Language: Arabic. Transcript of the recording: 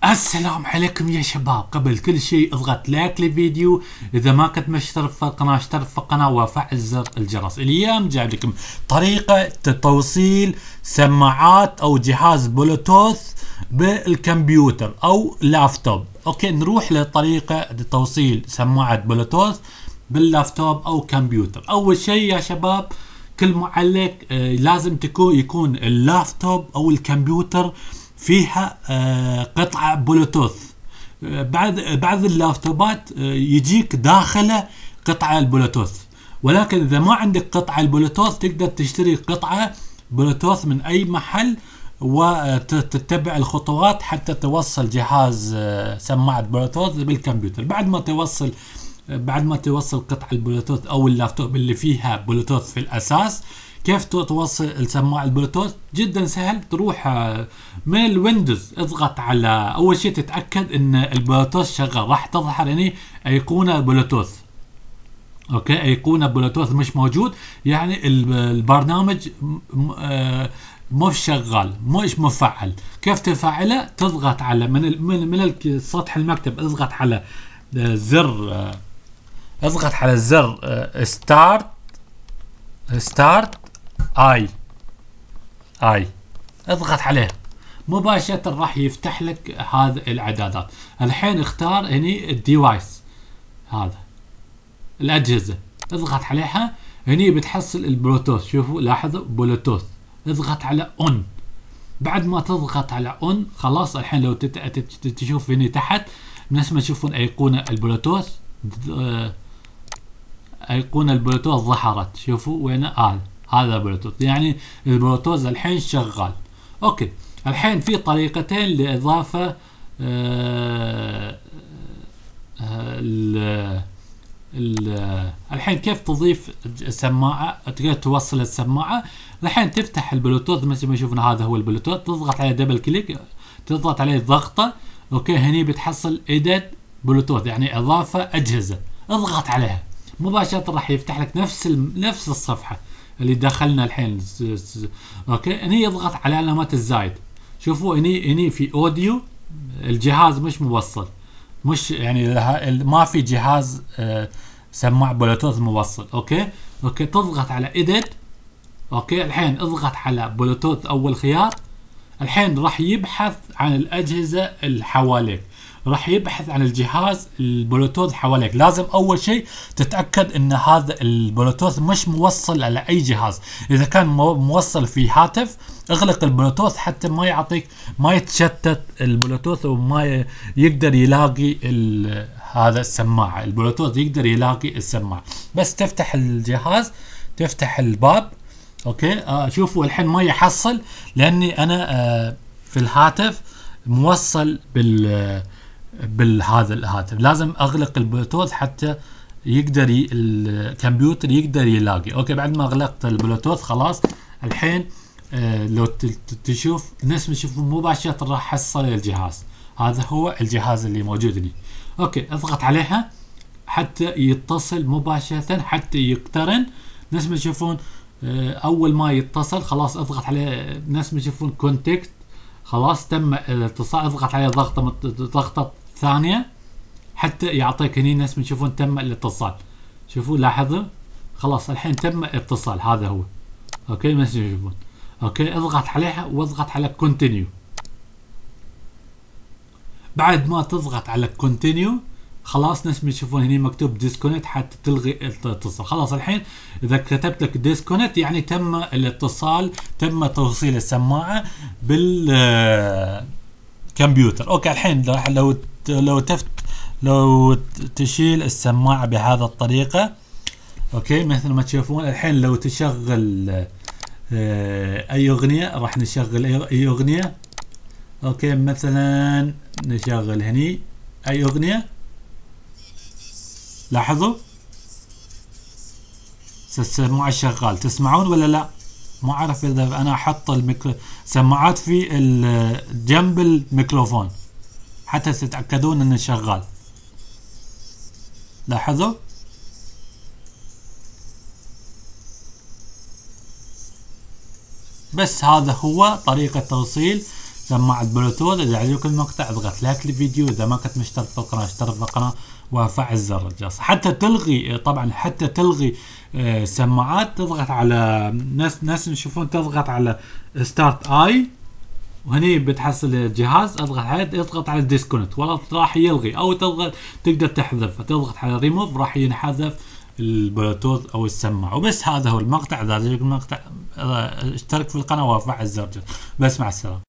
السلام عليكم يا شباب. قبل كل شيء اضغط لايك للفيديو، اذا ما كنت مشترك في القناه اشترك في القناه وفعل زر الجرس. اليوم جايب لكم طريقه توصيل سماعات او جهاز بلوتوث بالكمبيوتر او لابتوب. اوكي، نروح لطريقه توصيل سماعه بلوتوث باللابتوب او كمبيوتر. اول شيء يا شباب، كل معلق لازم يكون اللابتوب او الكمبيوتر فيها قطعة بلوتوث. بعض اللابتوبات يجيك داخله قطعة البلوتوث، ولكن اذا ما عندك قطعة البلوتوث تقدر تشتري قطعة بلوتوث من اي محل وتتبع الخطوات حتى توصل جهاز سماعة بلوتوث بالكمبيوتر. بعد ما توصل قطعة البلوتوث او اللابتوب اللي فيها بلوتوث في الاساس، كيف توصل السماعة البلوتوث؟ جدا سهل. تروح من الويندوز، اضغط على اول شيء تتأكد ان البلوتوث شغال. راح تظهر هنا ايقونة بلوتوث. اوكي، ايقونة بلوتوث مش موجود، يعني البرنامج مش شغال، مش مفعل. كيف تفعله؟ تضغط على من سطح المكتب، اضغط على زر ستارت اي اضغط عليه مباشرة، راح يفتح لك هذا الاعدادات. الحين اختار هني الديوايس، هذا الاجهزة، اضغط عليها. هني بتحصل البلوتوث، شوفوا لاحظوا بلوتوث، اضغط على اون. بعد ما تضغط على اون خلاص. الحين لو تشوف هني تحت نفس ما تشوفون ايقونة البلوتوث، ايقونة البلوتوث ظهرت. شوفوا وين؟ هذا بلوتوث، يعني البلوتوث الحين شغال. اوكي، الحين في طريقتين لاضافة الحين كيف تضيف السماعة، تقدر توصل السماعة. الحين تفتح البلوتوث مثل ما شوفنا، هذا هو البلوتوث، تضغط عليه دبل كليك، تضغط عليه ضغطة. اوكي، هني بتحصل ايديت بلوتوث يعني اضافة اجهزة، اضغط عليها مباشرة راح يفتح لك نفس الصفحة اللي دخلنا الحين. اوكي، هني يضغط على علامات الزايد. شوفوا هني في اوديو، الجهاز مش موصل، مش يعني ما في جهاز سماع بلوتوث موصل. اوكي، تضغط على ايديت. اوكي، الحين اضغط على بلوتوث اول خيار. الحين راح يبحث عن الاجهزة اللي حواليك، راح يبحث عن الجهاز البلوتوث حواليك. لازم اول شيء تتاكد ان هذا البلوتوث مش موصل على اي جهاز. اذا كان موصل في هاتف، اغلق البلوتوث حتى ما يتشتت البلوتوث وما يقدر يلاقي هذا السماعه. البلوتوث يقدر يلاقي السماعه، بس تفتح الجهاز، تفتح الباب. اوكي، شوفوا الحين ما يحصل لاني انا في الهاتف موصل بالهذا الهاتف. لازم اغلق البلوتوث حتى يقدر الكمبيوتر يقدر يلاقي. اوكي، بعد ما اغلقت البلوتوث خلاص. الحين لو تشوف نفس ما تشوفون مباشرة راح حصل الجهاز. هذا هو الجهاز اللي موجود لي. اوكي، اضغط عليها حتى يتصل مباشرة، حتى يقترن. نفس ما تشوفون اول ما يتصل خلاص اضغط عليه، نفس ما تشوفون كونتكت، خلاص تم الاتصال. اضغط عليه ضغطة ثانية حتى يعطيك هني نفس ما تشوفون تم الاتصال. شوفوا لاحظوا خلاص الحين تم الاتصال، هذا هو. اوكي، ما تشوفون. اوكي، اضغط عليها واضغط على كونتينيو. بعد ما تضغط على كونتينيو خلاص نفس ما تشوفون هني مكتوب ديسكونكت حتى تلغي الاتصال. خلاص الحين اذا كتبت لك ديسكونكت يعني تم الاتصال، تم توصيل السماعه بالكمبيوتر. اوكي، الحين لو تشيل السماعه بهذا الطريقه. اوكي، مثل ما تشوفون الحين لو تشغل اي اغنيه، راح نشغل اي اغنيه. اوكي، مثلا نشغل هني اي اغنيه. لاحظوا السماعة شغال، تسمعون ولا لا؟ ما اعرف اذا انا احط سماعات في جنب الميكروفون حتى تتاكدون انه شغال. لاحظوا بس هذا هو طريقة توصيل سماعة بلوتوث. اذا عجبك المقطع اضغط لايك للفيديو، اذا ما كنت مشترك في القناة اشترك في القناة وفعل زر الجرس. حتى تلغي طبعا حتى تلغي سماعات تضغط على ناس نشوفون تضغط على ستارت اي وهني بتحصل الجهاز، اضغط على الديسكونكت ولا راح يلغي، او تقدر تحذف، تضغط على ريموف راح ينحذف البلوتوث او السماعه. وبس هذا هو المقطع. اذا عجبك المقطع اشترك في القناه وفعل زر الجرس. بس مع السلامه.